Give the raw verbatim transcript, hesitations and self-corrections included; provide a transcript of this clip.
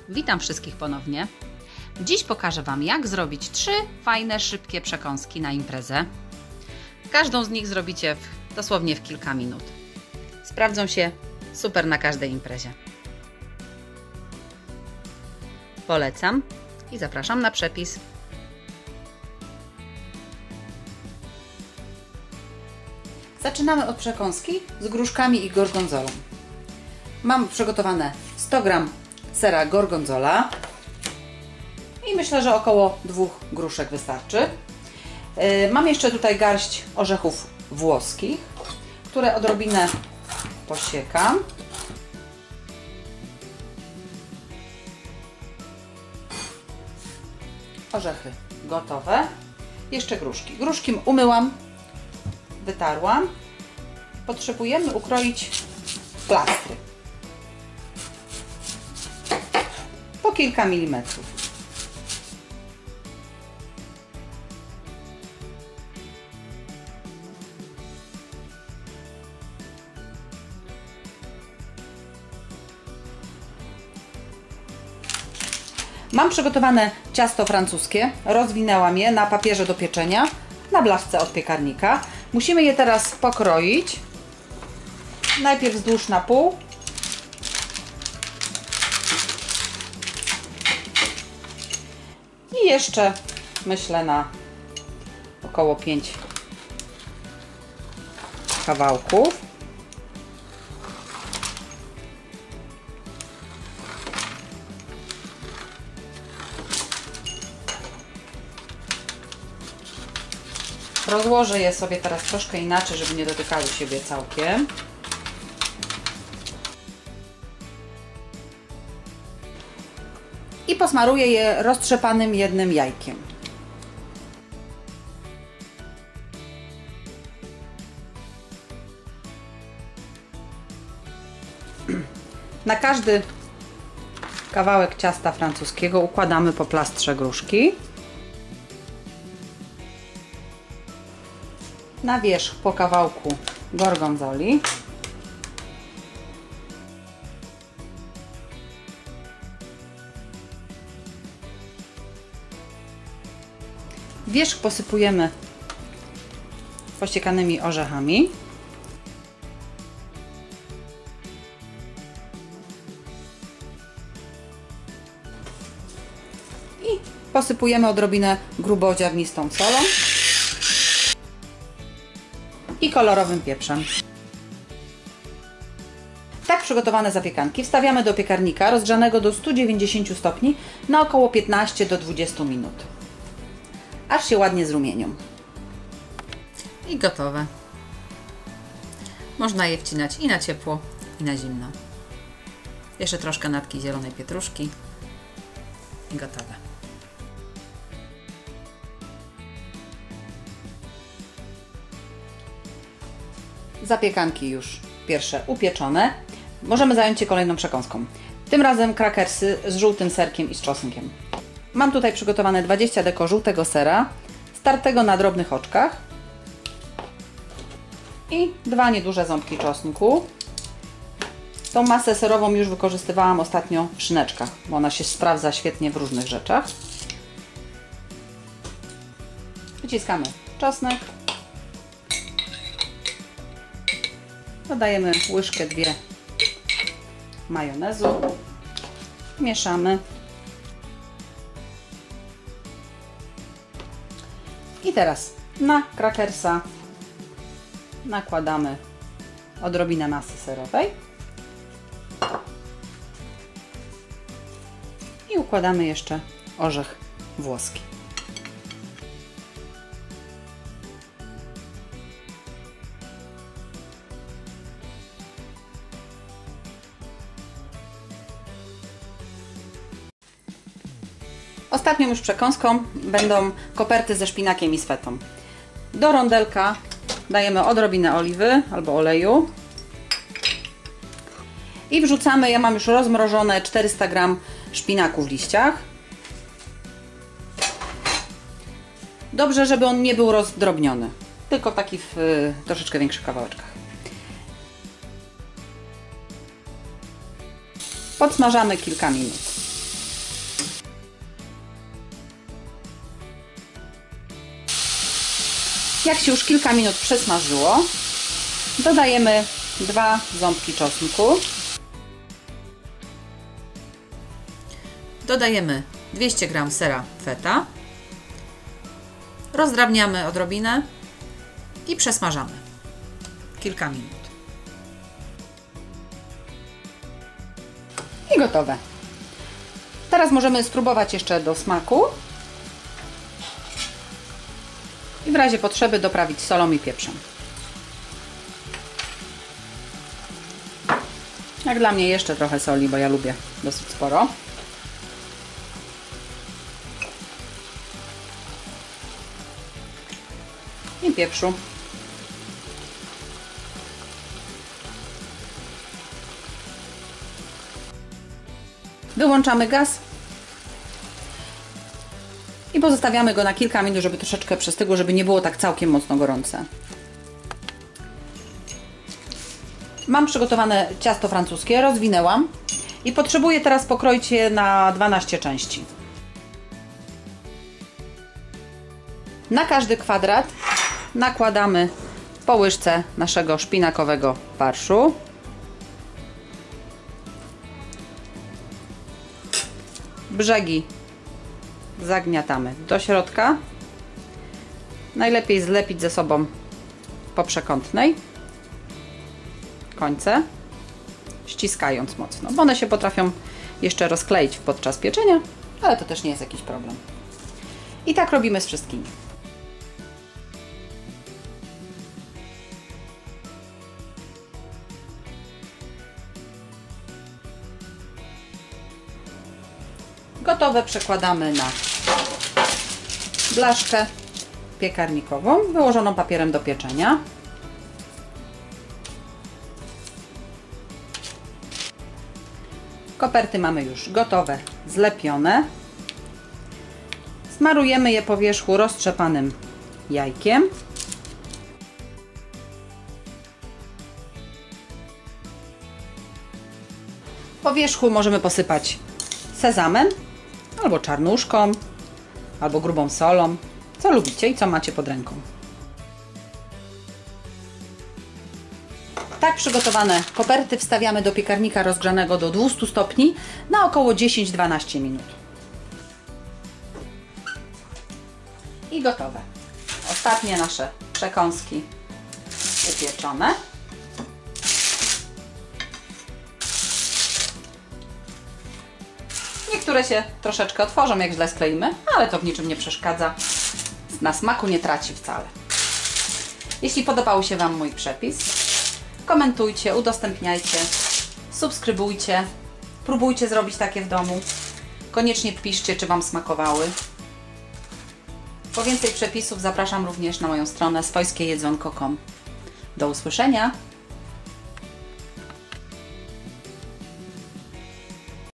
Witam wszystkich ponownie. Dziś pokażę Wam, jak zrobić trzy fajne, szybkie przekąski na imprezę. Każdą z nich zrobicie w, dosłownie w kilka minut. Sprawdzą się super na każdej imprezie. Polecam i zapraszam na przepis. Zaczynamy od przekąski z gruszkami i gorgonzolą. Mam przygotowane sto gram sera gorgonzola i myślę, że około dwóch gruszek wystarczy. Mam jeszcze tutaj garść orzechów włoskich, które odrobinę posiekam. Orzechy gotowe. Jeszcze gruszki. Gruszki umyłam, wytarłam. Potrzebujemy ukroić plastry. Po kilka milimetrów. Mam przygotowane ciasto francuskie. Rozwinęłam je na papierze do pieczenia, na blaszce od piekarnika. Musimy je teraz pokroić. Najpierw wzdłuż na pół. I jeszcze myślę na około pięć kawałków. Rozłożę je sobie teraz troszkę inaczej, żeby nie dotykały siebie całkiem. I posmaruję je roztrzepanym jednym jajkiem. Na każdy kawałek ciasta francuskiego układamy po plastrze gruszki. Na wierzch po kawałku gorgonzoli. Wierzch posypujemy pościekanymi orzechami. I posypujemy odrobinę gruboziarnistą solą i kolorowym pieprzem. Tak przygotowane zapiekanki wstawiamy do piekarnika rozgrzanego do stu dziewięćdziesięciu stopni na około piętnaście do dwudziestu minut. Aż się ładnie zrumienią. I gotowe. Można je wcinać i na ciepło, i na zimno. Jeszcze troszkę natki zielonej pietruszki i gotowe. Zapiekanki już pierwsze upieczone. Możemy zająć się kolejną przekąską. Tym razem krakersy z żółtym serkiem i z czosnkiem. Mam tutaj przygotowane dwadzieścia deko żółtego sera, startego na drobnych oczkach i dwa nieduże ząbki czosnku. Tą masę serową już wykorzystywałam ostatnio w szyneczkach, bo ona się sprawdza świetnie w różnych rzeczach. Wyciskamy czosnek. Dodajemy łyżkę, dwie majonezu. Mieszamy. I teraz na krakersa nakładamy odrobinę masy serowej i układamy jeszcze orzech włoski. Ostatnią już przekąską będą koperty ze szpinakiem i z fetą. Do rondelka dajemy odrobinę oliwy albo oleju i wrzucamy, ja mam już rozmrożone czterysta gram szpinaku w liściach. Dobrze, żeby on nie był rozdrobniony, tylko taki w y, troszeczkę większych kawałeczkach. Podsmażamy kilka minut. Jak się już kilka minut przesmażyło, dodajemy dwa ząbki czosnku. Dodajemy dwieście gramów sera feta. Rozdrabniamy odrobinę i przesmażamy kilka minut. I gotowe. Teraz możemy spróbować jeszcze do smaku i w razie potrzeby doprawić solą i pieprzem. Jak dla mnie jeszcze trochę soli, bo ja lubię dosyć sporo. I pieprzu. Wyłączamy gaz i pozostawiamy go na kilka minut, żeby troszeczkę przystygło, żeby nie było tak całkiem mocno gorące. Mam przygotowane ciasto francuskie, rozwinęłam i potrzebuję teraz pokroić je na dwanaście części. Na każdy kwadrat nakładamy po łyżce naszego szpinakowego farszu. Brzegi zagniatamy do środka. Najlepiej zlepić ze sobą po przekątnej. Końce ściskając mocno, bo one się potrafią jeszcze rozkleić podczas pieczenia, ale to też nie jest jakiś problem. I tak robimy z wszystkimi. Gotowe przekładamy na blaszkę piekarnikową wyłożoną papierem do pieczenia. Koperty mamy już gotowe, zlepione. Smarujemy je po wierzchu roztrzepanym jajkiem. Po wierzchu możemy posypać sezamem, albo czarnuszką, albo grubą solą, co lubicie i co macie pod ręką. Tak przygotowane koperty wstawiamy do piekarnika rozgrzanego do dwustu stopni na około dziesięć do dwunastu minut. I gotowe. Ostatnie nasze przekąski upieczone. Niektóre się troszeczkę otworzą, jak źle skleimy, ale to w niczym nie przeszkadza. Na smaku nie traci wcale. Jeśli podobał się Wam mój przepis, komentujcie, udostępniajcie, subskrybujcie, próbujcie zrobić takie w domu. Koniecznie piszcie, czy Wam smakowały. Po więcej przepisów zapraszam również na moją stronę swojskie jedzonko kropka com. Do usłyszenia!